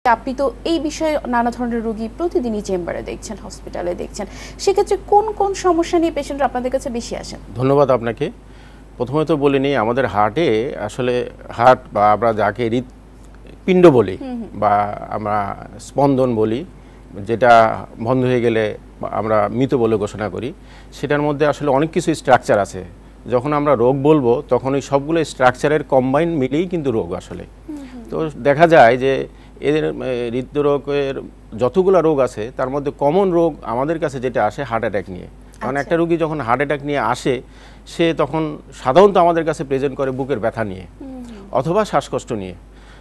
আপনি তো এই বিষয়ে নানা ধরনের রোগী প্রতিদিনই চেম্বারে দেখছেন, হসপিটালে দেখছেন, সেক্ষেত্রে কোন কোন সমস্যা নিয়ে পেশেন্টরা আপনাদের কাছে বেশি আসেন? ধন্যবাদ আপনাকে। প্রথমে তো বলে নিই, আমাদের হার্টে আসলে হার্ট বা আমরা যাকে হৃৎপিণ্ড বলি বা আমরা স্পন্দন বলি, যেটা বন্ধ হয়ে গেলে আমরা মৃত বলে ঘোষণা করি, সেটার মধ্যে আসলে অনেক কিছু স্ট্রাকচার আছে। যখন আমরা রোগ বলবো তখন ওই সবগুলো স্ট্রাকচারের কম্বাইন মিলেই কিন্তু রোগ আসলে। তো দেখা যায় যে এদের হৃদরোগের যতগুলো রোগ আছে তার মধ্যে কমন রোগ আমাদের কাছে যেটা আসে হার্ট অ্যাটাক নিয়ে। কারণ একটা রোগী যখন হার্ট অ্যাটাক নিয়ে আসে, সে তখন সাধারণত আমাদের কাছে প্রেজেন্ট করে বুকের ব্যথা নিয়ে অথবা শ্বাসকষ্ট নিয়ে।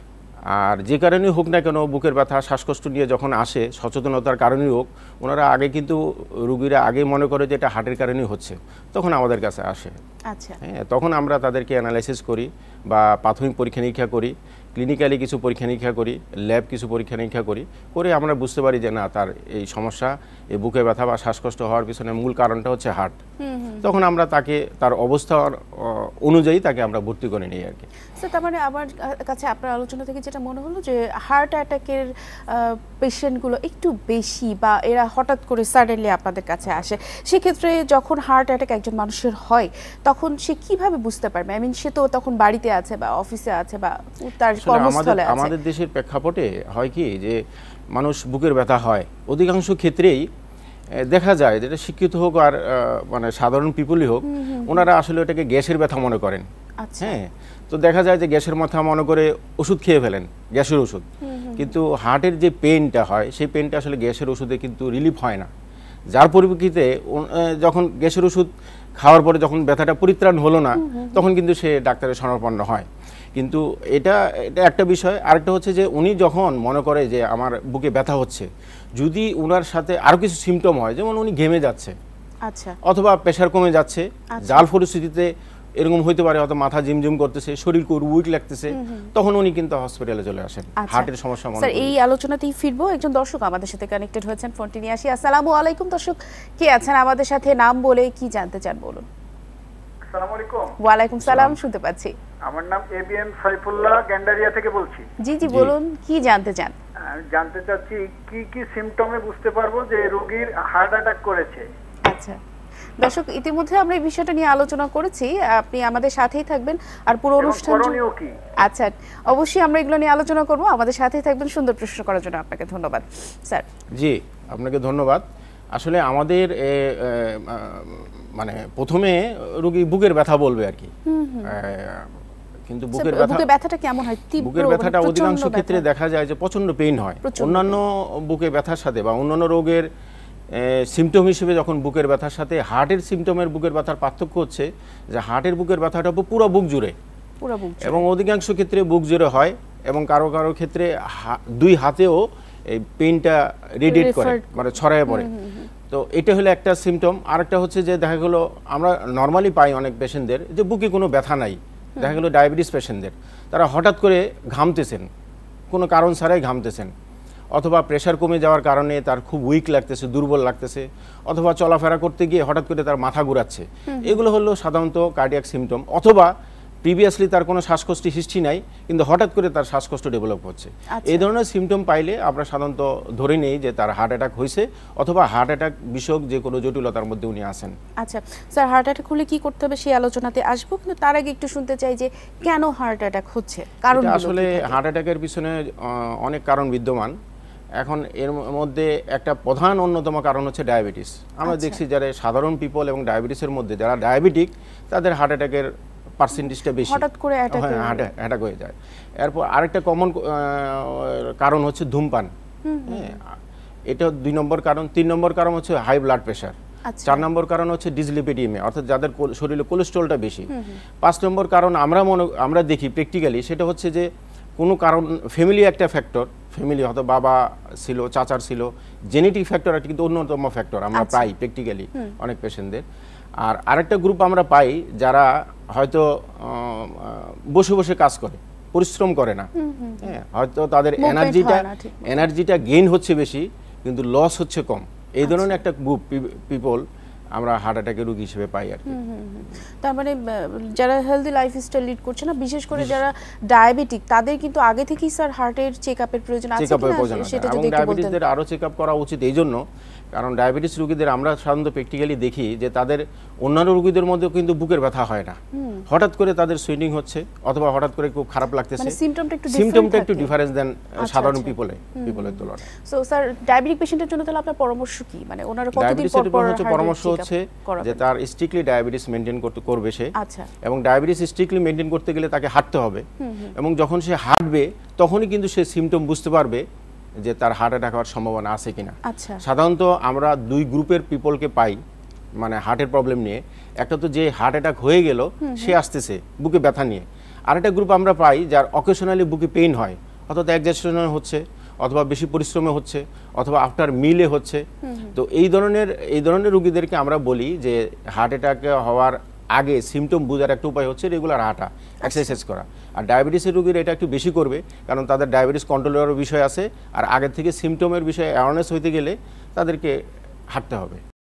আর যে কারণেই হোক না কেন, বুকের ব্যথা শ্বাসকষ্ট নিয়ে যখন আসে, সচেতনতার কারণেই হোক, ওনারা আগে কিন্তু রোগীরা আগে মনে করে যে এটা হার্টের কারণেই হচ্ছে, তখন আমাদের কাছে আসে। আচ্ছা, হ্যাঁ, তখন আমরা তাদেরকে অ্যানালাইসিস করি বা প্রাথমিক পরীক্ষা নিরীক্ষা করি, ক্লিনিক্যালি কিছু পরীক্ষা নিরীক্ষা করি, ল্যাব কিছু পরীক্ষা নিরীক্ষা করি, করে আমরা বুঝতে পারি যে না, তার এই সমস্যা, এই বুকে ব্যথা বা শ্বাসকষ্ট হওয়ার পিছনে মূল কারণটা হচ্ছে হার্ট। তখন আমরা তাকে তার অবস্থা অনুযায়ী তাকে আমরা ভর্তি করে নিই আর কি। স্যার, তার মানে আমার কাছে আপনার আলোচনা থেকে যেটা মনে হলো যে হার্ট অ্যাটাকের পেশেন্টগুলো একটু বেশি, বা এরা হঠাৎ করে সাডেনলি আপনাদের কাছে আসে। সেক্ষেত্রে যখন হার্ট অ্যাটাক একজন মানুষের হয়, তখন সে কিভাবে বুঝতে পারবে? আই মিন, সে তো তখন বাড়িতে আছে বা অফিসে আছে বা তার কর্মস্থলে আছে। আমাদের দেশের প্রেক্ষাপটে হয় কি যে মানুষ বুকের ব্যথা হয়, অধিকাংশ ক্ষেত্রেই দেখা যায় যেটা শিক্ষিত হোক আর মানে সাধারণ পিপলই হোক, ওনারা আসলে ওটাকে গ্যাসের ব্যথা মনে করেন। হ্যাঁ, তো দেখা যায় যে গ্যাসের মাথা মনে করে ওষুধ খেয়ে ফেলেন, গ্যাসের ওষুধ। কিন্তু হার্টের যে পেইনটা হয়, সেই পেইনটা আসলে গ্যাসের ওষুধে কিন্তু রিলিফ হয় না। যার পরিপ্রেক্ষিতে যখন গ্যাসের ওষুধ খাওয়ার পরে যখন ব্যথাটা পরিত্রাণ হলো না, তখন কিন্তু সে ডাক্তারের শরণাপন্ন হয়। কিন্তু এটা একটা বিষয়। আরেকটা হচ্ছে যে উনি যখন মনে করে যে আমার বুকে ব্যথা হচ্ছে, যদি ওনার সাথে আরও কিছু সিমটম হয়, যেমন উনি ঘেমে যাচ্ছে, আচ্ছা, অথবা প্রেশার কমে যাচ্ছে, যার পরিস্থিতিতে এরকম হইতে পারে, হয়তো মাথা ঝিমঝিম করতেছে, শরীর উইক লাগতেছে, তখন উনি কিন্তু হসপিটালে চলে আসেন হার্টের সমস্যা মনে করে। স্যার, এই আলোচনাতেই ফিরবো। একজন দর্শক আমাদের সাথে কানেক্টেড হয়েছেন, ফোনটি নিয়ে আসি। আসসালামু আলাইকুম দর্শক, কে আছেন আমাদের সাথে? নাম বলে কি জানতে চান বলুন। আসসালামু আলাইকুম। ওয়ালাইকুম সালাম, শুনতে পাচ্ছি। আমার নাম এবিএম সাইফুল্লাহ, গ্যান্ডারিয়া থেকে বলছি। জি জি, বলুন, কি জানতে চান? জানতে চাচ্ছি কি কি সিম্পটমে বুঝতে পারবো যে রোগীর হার্ট অ্যাটাক করেছে। আচ্ছা দর্শক, ইতিমধ্যে আমরা এই বিষয়টা নিয়ে আলোচনা করেছি, আপনি আমাদের সাথেই থাকবেন আর পুরো অনুষ্ঠান। করণীয় কি? আচ্ছা, অবশ্যই আমরা এগুলো নিয়ে আলোচনা করব, আমাদের সাথেই থাকবেন। সুন্দর প্রশ্ন করার জন্য আপনাকে ধন্যবাদ স্যার। জি, আপনাকে ধন্যবাদ। আসলে আমাদের মানে প্রথমে রোগী বুকের ব্যথা বলবে আর কি, কিন্তু বুকের ব্যথাটা কেমন হয়? বুকের ব্যথাটা অধিকাংশ ক্ষেত্রে দেখা যায় যে প্রচন্ড পেইন হয়। অন্যান্য বুকে ব্যথার সাথে বা অন্যান্য রোগের সিমটম হিসেবে যখন বুকের ব্যথার সাথে হার্টের সিমটমের বুকের ব্যথার পার্থক্য হচ্ছে যে হার্টের বুকের ব্যথাটা পুরো বুক জুড়ে, এবং অধিকাংশ ক্ষেত্রে বুক জুড়ে হয়, এবং কারো কারো ক্ষেত্রে দুই হাতেও এই পেইনটা রেডিয়েট করে, মানে ছড়ায় পড়ে। তো এটা হলো একটা সিমটম। আরেকটা হচ্ছে যে দেখা গেলো আমরা নর্মালি পাই অনেক পেশেন্টদের যে বুকে কোনো ব্যথা নাই, দেখা গেলো ডায়াবেটিস পেশেন্টদের, তারা হঠাৎ করে ঘামতেছেন, কোনো কারণ ছাড়াই ঘামতেছেন, অথবা প্রেশার কমে যাওয়ার কারণে তার খুব উইক লাগতেছে, দুর্বল লাগতেছে, অথবা চলাফেরা করতে গিয়ে হঠাৎ করে তার মাথা ঘুরাচ্ছে। এগুলো হলো সাধারণত কার্ডিয়াক সিমটম। অথবা প্রিভিয়াসলি তার কোনো শ্বাসকষ্টের হিস্ট্রি নাই, কিন্তু হঠাৎ করে তার শ্বাসকষ্ট ডেভেলপ হচ্ছে। এই ধরনের সিমটম পাইলে আমরা সাধারণত ধরে নেই যে তার হার্ট অ্যাটাক হয়েছে, অথবা হার্ট অ্যাটাক বিষয়ক যে কোনো জটিলতার মধ্যে উনি আছেন। আচ্ছা স্যার, হার্ট অ্যাটাক হলে কি করতে হবে সেই আলোচনাতে আসবো, কিন্তু তার আগে একটু শুনতে চাই যে কেন হার্ট অ্যাটাক হচ্ছে, কারণ আসলে হার্ট অ্যাটাকের পিছনে অনেক কারণ বিদ্যমান। এখন এর মধ্যে একটা প্রধান অন্যতম কারণ হচ্ছে ডায়াবেটিস। আমরা দেখছি যারা সাধারণ পিপল এবং ডায়াবেটিসের মধ্যে যারা ডায়াবেটিক, তাদের হার্ট অ্যাটাকের পার্সেন্টেজটা বেশি, হঠাৎ করে অ্যাটাক হয়ে যায়। এরপর আরেকটা কমন কারণ হচ্ছে ধূমপান, এটা 2 নম্বর কারণ। 3 নম্বর কারণ হচ্ছে হাই ব্লাড প্রেশার। 4 নম্বর কারণ হচ্ছে ডিসলিপিডিমিয়া, অর্থাৎ যাদের শরীরে কোলেস্ট্রলটা বেশি। 5 নম্বর কারণ আমরা দেখি প্র্যাকটিক্যালি, সেটা হচ্ছে যে কোনো কারণ ফ্যামিলি একটা ফ্যাক্টর, ফ্যামিলি হয়তো বাবা ছিল, চাচার ছিল, জেনেটিক ফ্যাক্টর একটা কিন্তু অন্যতম ফ্যাক্টর আমরা পাই প্র্যাকটিক্যালি অনেক পেশেন্টদের। আর আরেকটা গ্রুপ আমরা পাই যারা হয়তো বসে বসে কাজ করে, পরিশ্রম করে না, হ্যাঁ, হয়তো তাদের এনার্জিটা গেইন হচ্ছে বেশি কিন্তু লস হচ্ছে কম। এই ধরনের একটা গ্রুপ পিপল আমরা হার্ট অ্যাটাকের রোগী হিসেবে পাই আর কি। তার মানে যারা হেলদি লাইফস্টাইল লিড করছে না, বিশেষ করে যারা ডায়াবেটিক, তাদের কিন্তু আগে থেকেই স্যার হার্টের চেকআপের প্রয়োজন আছে কিনা সেটা যদি একটু বলতেন। ডায়াবেটিসদের আরো চেকআপ করা উচিত এইজন্য, কারণ ডায়াবেটিস রোগীদের আমরা সাধারণত প্র্যাকটিক্যালি দেখি যে তাদের অন্যান্য রোগীদের মধ্যেও কিন্তু বুকের ব্যথা হয় না, হঠাৎ করে তাদের সুইনিং হচ্ছে অথবা হঠাৎ করে খুব খারাপ লাগতেছে, সিমটমটা একটু ডিফারেন্স দেন সাধারণ পিপলের তুলনায়। সো স্যার ডায়াবেটিক পেশেন্টের জন্য তাহলে আপনার পরামর্শ কি, মানে ওনারা কতদিন পর পর পরামর্শ হচ্ছে যে তার স্ট্রিক্টলি ডায়াবেটিস মেইনটেইন করবে সে, এবং ডায়াবেটিস স্ট্রিক্টলি মেইনটেইন করতে গেলে তাকে হাঁটতে হবে, এবং যখন সে হাঁটবে তখনই কিন্তু সে সিমটম বুঝতে পারবে যে তার হার্ট অ্যাটাক হওয়ার সম্ভাবনা আছে কিনা। সাধারণত আমরা দুই গ্রুপের পিপলকে পাই মানে হার্টের প্রবলেম নিয়ে, একটা তো যে হার্ট অ্যাটাক হয়ে গেল সে আসতেছে বুকে ব্যথা নিয়ে, আরেকটা গ্রুপ আমরা পাই যার অকেশনালি বুকে পেইন হয়, অর্থাৎ এক্সারসাইজ হচ্ছে অথবা বেশি পরিশ্রমে হচ্ছে অথবা আফটার মিলে হচ্ছে। তো এই ধরনের রোগীদেরকে আমরা বলি যে হার্ট অ্যাটাক হওয়ার আগে সিমটম বোঝার একটা উপায় হচ্ছে রেগুলার হাঁটা, এক্সারসাইজ করা। আর ডায়াবেটিসের রোগীরা এটা একটু বেশি করবে, কারণ তাদের ডায়াবেটিস কন্ট্রোলের বিষয় আছে, আর আগের থেকে সিমটমের বিষয়ে অ্যাওয়ারনেস হইতে গেলে তাদেরকে হাঁটতে হবে।